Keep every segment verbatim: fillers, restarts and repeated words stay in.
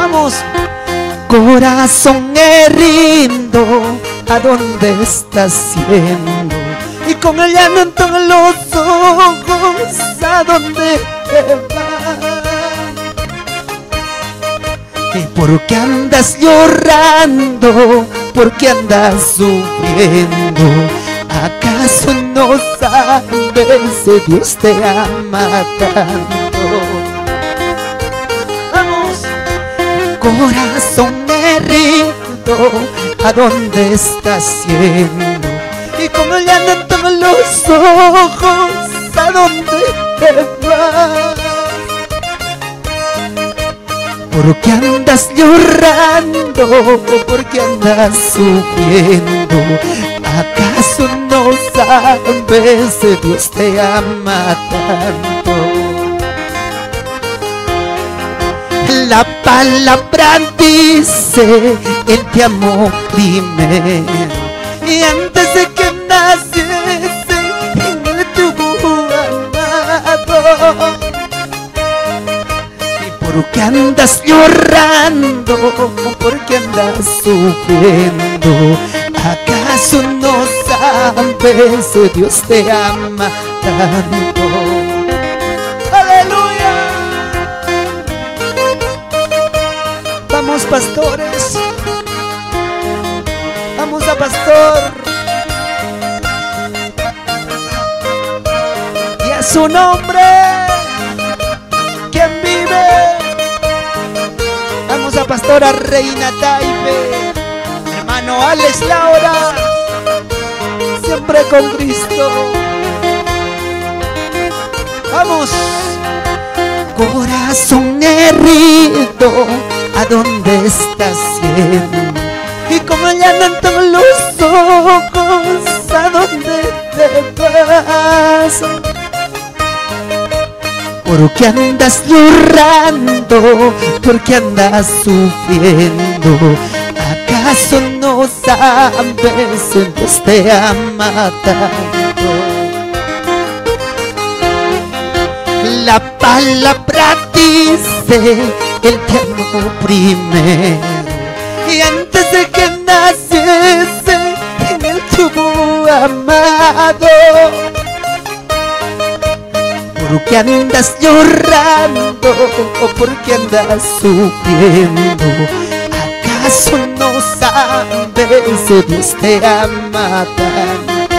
Vamos. Corazón herido, ¿a dónde estás yendo? Y con el llanto en los ojos, ¿a dónde te vas? ¿Y por qué andas llorando? ¿Por qué andas sufriendo? ¿Acaso no sabes que Dios te ama tanto? Vamos. Corazón herido, ¿a dónde estás yendo? Y con el llanto en los ojos, ¿a dónde te vas? ¿Por qué andas llorando? ¿Por qué andas sufriendo? ¿Acaso no sabes que Dios te ama tanto? La palabra dice, Él te amó primero, y antes de que naciese, Él tuvo amado. ¿Por qué andas llorando? ¿Por qué andas sufriendo? ¿Acaso no sabes que Dios te ama tanto? ¡Aleluya! Vamos, pastores. Vamos a pastor. Y a su nombre. ¿Quién vive? Vamos a pastora Reina Taipe, hermano Alex Laura, siempre con Cristo. Vamos. Corazón herido, ¿a dónde estás yendo? Y como ya no en los ojos, ¿a dónde te vas? ¿Por qué andas llorando? ¿Por qué andas sufriendo? ¿Acaso no sabes que Dios te ama tanto? La palabra dice, Él te amó primero, y antes de que naciese, Él tuvo amado. ¿Por qué andas llorando? ¿O por qué andas sufriendo? ¿Acaso no sabes que Dios te ama tanto?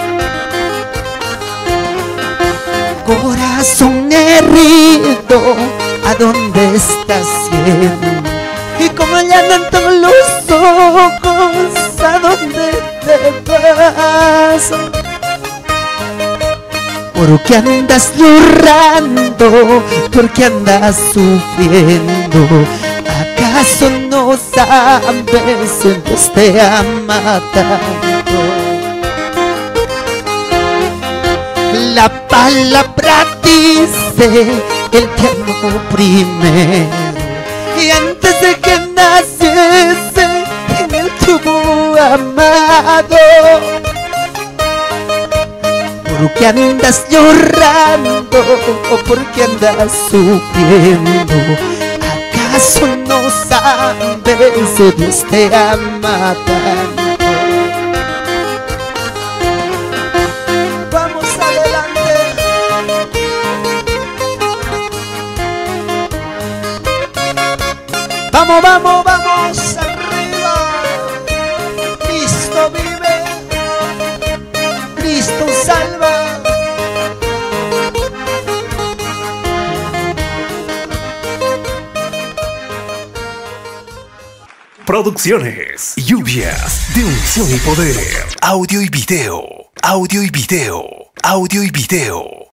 Corazón herido, ¿a dónde estás yendo? Y como ya no en los ojos, ¿a dónde te vas? ¿Por qué andas llorando? ¿Por qué andas sufriendo? ¿Acaso no sabes que Dios te ama tanto? La palabra dice, Él te amó primero, y antes de que naciese, Él tuvo amado. ¿Por qué andas llorando? ¿O por qué andas sufriendo? ¿Acaso no sabes que Dios te ama tanto? Vamos adelante. Vamos, vamos, vamos arriba. Cristo vive. Cristo salva. Producciones, lluvias de unción y poder. Audio y video. Audio y video. Audio y video.